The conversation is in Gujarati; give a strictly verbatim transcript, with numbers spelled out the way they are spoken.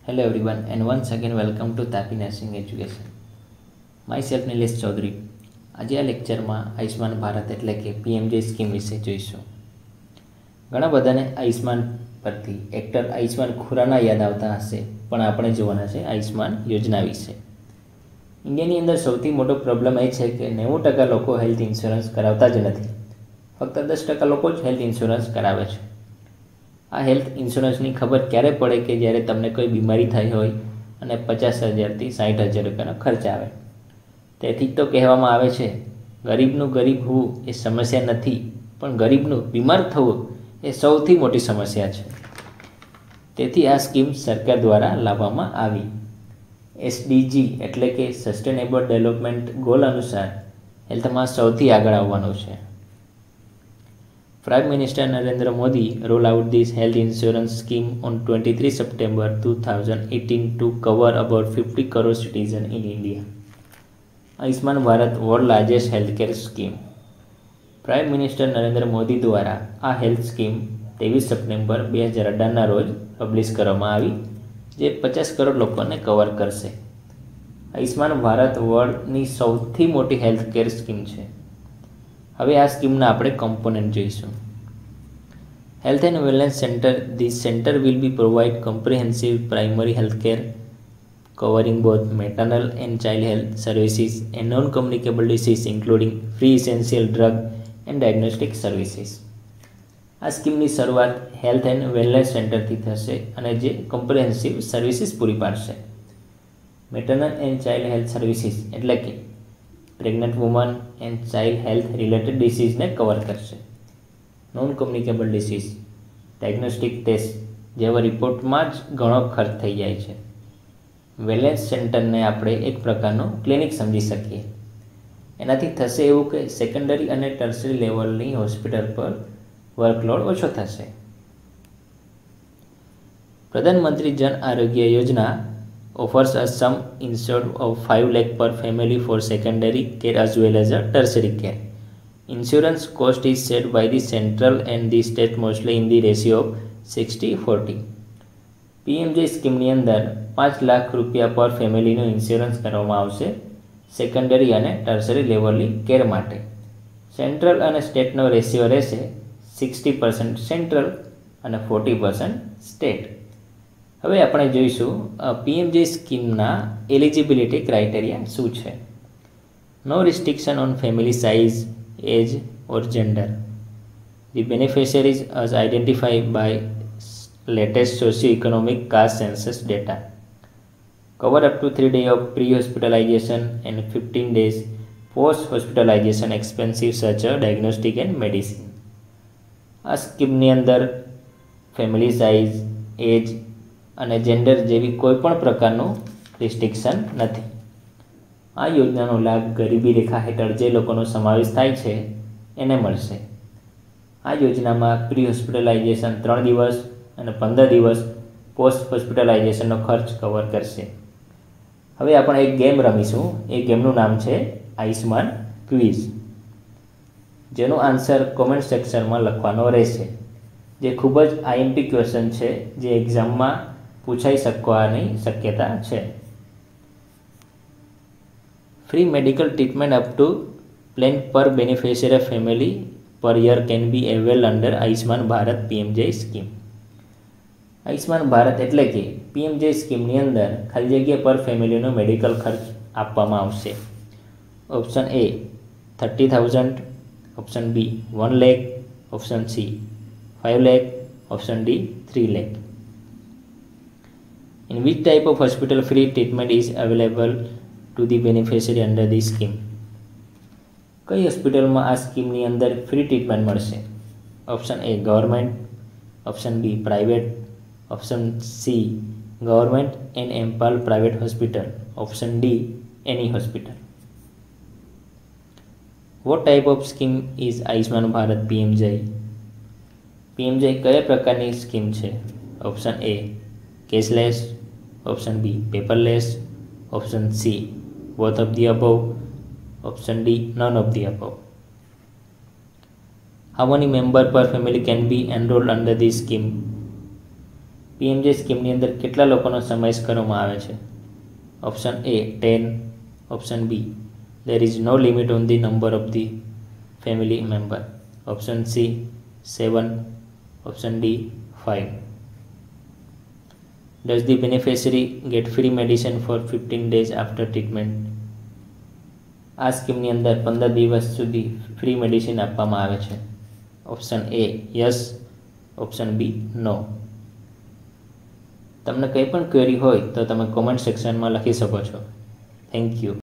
Hello everyone and once again welcome to Tapi nursing education. Myself Nilesh Chaudhary. આજે આ લેક્ચરમાં આયુષ્માન ભારત એટલે કે પીએમજે સ્કીમ વિશે જોઈશું. ઘણા બધાને આયુષ્માન પરથી એક્ટર આયુષ્માન ખુરાના યાદ આવતા હશે, પણ આપણે જોવાના છે આયુષ્માન યોજના વિશે. ઇન્ડિયાની અંદર સૌથી મોટો પ્રોબ્લેમ એ છે કે નેવું ટકા લોકો હેલ્થ ઇન્સ્યોરન્સ કરાવતા જ નથી. ફક્ત દસ ટકા લોકો જ હેલ્થ ઇન્સ્યોરન્સ કરાવે છે. આ હેલ્થ ઇન્સ્યોરન્સની ખબર ક્યારે પડે કે જ્યારે તમને કોઈ બીમારી થઈ હોય અને પચાસ હજારથી સાઠ હજાર રૂપિયાનો ખર્ચ આવે. તેથી તો કહેવામાં આવે છે, ગરીબનું ગરીબ હોવું એ સમસ્યા નથી, પણ ગરીબનું બીમાર થવું એ સૌથી મોટી સમસ્યા છે. તેથી આ સ્કીમ સરકાર દ્વારા લાવવામાં આવી. એસડીજી એટલે કે સસ્ટેનેબલ ડેવલપમેન્ટ ગોલ અનુસાર હેલ્થમાં સૌથી આગળ આવવાનું છે. Prime Minister Narendra Modi rolled out this health insurance scheme on twenty-third September two thousand eighteen to cover about fifty crore citizens in India. Ayushman Bharat world largest healthcare scheme. Prime minister Narendra Modi દ્વારા આ હેલ્થ સ્કીમ ત્રેવીસ સપ્ટેમ્બર બે હજાર અઢારના રોજ પબ્લિશ કરવામાં આવી, જે પચાસ કરોડ લોકોને કવર કરશે. આયુષ્માન ભારત વર્લ્ડની સૌથી મોટી હેલ્થકેર સ્કીમ છે. હવે આ સ્કીમના આપણે કમ્પોનન્ટ જોઈશું. Health and wellness centre. This centre will be provide comprehensive primary health care covering both maternal and child health services and non communicable disease including free essential drug and diagnostic services. આ સ્કીમની શરૂઆત હેલ્થ એન્ડ વેલનેસ સેન્ટરથી થશે અને જે કોમ્પ્રિહેન્સિવ સર્વિસીસ પૂરી પાડશે. Maternal and child health services એટલે કે pregnant woman and child health related ડિસીઝને કવર કરશે. Non communicable disease diagnostic test જેવા રિપોર્ટમાં જ ઘણો ખર્ચ થઈ જાય છે. વેલનેસ સેન્ટરને આપણે એક પ્રકારનું ક્લિનિક સમજી શકીએ. એનાથી થશે એવું કે સેકન્ડરી અને ટર્સરી લેવલની હોસ્પિટલ પર વર્કલોડ ઓછો થશે. પ્રધાનમંત્રી જન આરોગ્ય યોજના offers a sum insured of five lakh per family for secondary care as well as a tertiary care. Insurance cost is set by the central and the state mostly in the ratio of sixty forty. PMJ સ્કીમની અંદર પાંચ લાખ રૂપિયા પર ફેમિલીનું ઇન્સ્યોરન્સ કરવામાં આવશે સેકન્ડરી અને ટર્સરી લેવલની કેર માટે. સેન્ટ્રલ અને સ્ટેટનો રેશિયો રહેશે સિક્સટી પર્સન્ટ સેન્ટ્રલ અને ફોર્ટી પર્સન્ટ સ્ટેટ. હવે આપણે જોઈશું પીએમજે સ્કીમના એલિજિબિલિટી ક્રાઇટેરિયા શું છે. No restriction on family size, age or gender. The beneficiaries as identified by latest socio-economic caste census data. Cover up to three days of pre-hospitalization and fifteen days post-hospitalization expensive such as diagnostic and medicine. આ સ્કીમની અંદર ફેમિલી સાઇઝ, એજ અને જેન્ડર જેવી કોઈપણ પ્રકારનું રિસ્ટ્રિક્શન નથી. આ યોજનાનો લાભ ગરીબી રેખા હેઠળ જે લોકોનો સમાવેશ થાય છે એને મળશે. આ યોજનામાં પ્રી હોસ્પિટલાઇઝેશન ત્રણ દિવસ અને પંદર દિવસ પોસ્ટ હોસ્પિટલાઇઝેશનનો ખર્ચ કવર કરશે. હવે આપણે એક ગેમ રમીશું. એ ગેમનું નામ છે આયુષ્માન ક્વિઝ, જેનો આન્સર કોમેન્ટ સેક્શનમાં લખવાનો રહેશે. જે ખૂબ જ આઈએમપી ક્વેશ્ચન છે, જે એક્ઝામમાં પૂછાઈ શકવાની શક્યતા છે. Free medical treatment up to plane per beneficiary family per year can be avail under Ayushman Bharat PMJ scheme. Ayushman Bharat એટલે કે પીએમજે સ્કીમની અંદર ખાલી જગ્યા પર ફેમિલીનો મેડિકલ ખર્ચ આપવામાં આવશે. Option A thirty thousand, option B one lakh, option C five lakh, option D three lakh. In which type of hospital free treatment is available to the beneficiary under this scheme? કઈ હોસ્પિટલમાં આ સ્કીમની અંદર ફ્રી ટ્રીટમેન્ટ મળશે? Option A government, option B private, option C government and empanelled private hospital, option D any hospital. What type of scheme is Ayushman Bharat PMJ? PMJ કયા પ્રકારની સ્કીમ છે? Option A cashless, option B paperless, option C both of the above, option D none of the above. How many member per family can be enrolled under the scheme? PMJ સ્કીમની અંદર કેટલા લોકોનો સમાવેશ કરવામાં આવે છે? Option A ten, option B there is no limit on the number of the family member, option C seven, option D five. Does the beneficiary get free medicine for fifteen days after treatment? આ સ્કીમની અંદર પંદર દિવસ સુધી ફ્રી મેડિસિન આપવામાં આવે છે. Option A yes, option B no. તમને કંઈ પણ ક્વેરી હોય તો તમે કોમેન્ટ સેક્શનમાં લખી શકો છો. Thank you.